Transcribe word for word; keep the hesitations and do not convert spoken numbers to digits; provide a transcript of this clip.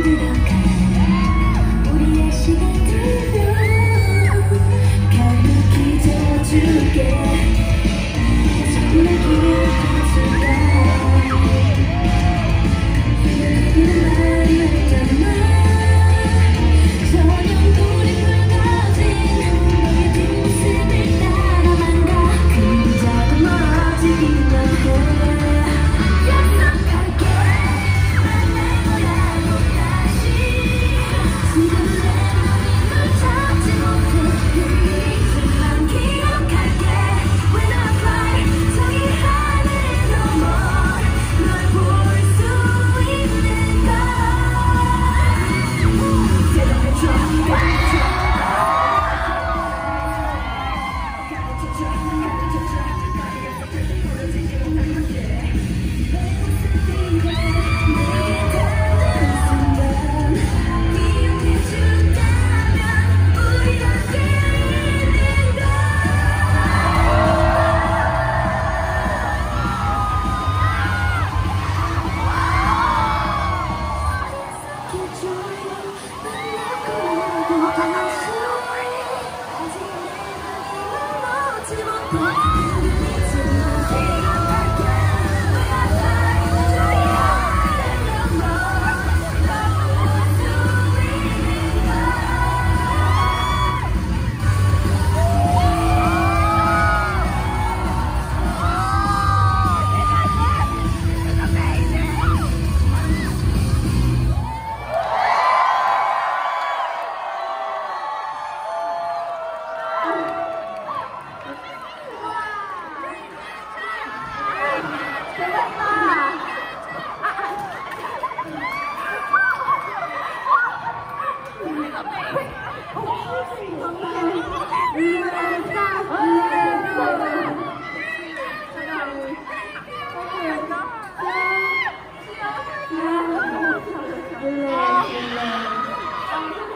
우리의 시간들로 가득히 채워줄게. 정말 기억해줄까. 너희는 말했잖아. 저녁 우리 붉어진 너의 뒷모습을 따라만 가. 그림자도 멀어지기만 해. 약속할게. 만날 거라고 다시. 지금 내 맘을 잡지 못해. 이제만 기억할게. When I fly 저기 하늘 넘어 널 볼 수 있는 걸. 대답해줘. 가르쳐줘. 가르쳐줘. 가르쳐줘. 부러지지 못한 것들. 내 모습이 내게 닿는 순간 기억해준다면 우리 함께 있는 걸. 기억해줘요. 만날 거라고 다시. 아직 내 맘이 멈지 못해. 이제만 기억할게. When I fly 저기 하늘 넘어 널 볼 수 있는 걸. 아,